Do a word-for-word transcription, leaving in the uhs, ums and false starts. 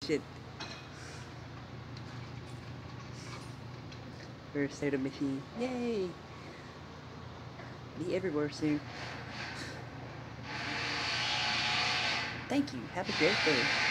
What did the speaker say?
Shit. First soda machine. Yay! Be everywhere soon. Thank you. Have a great day.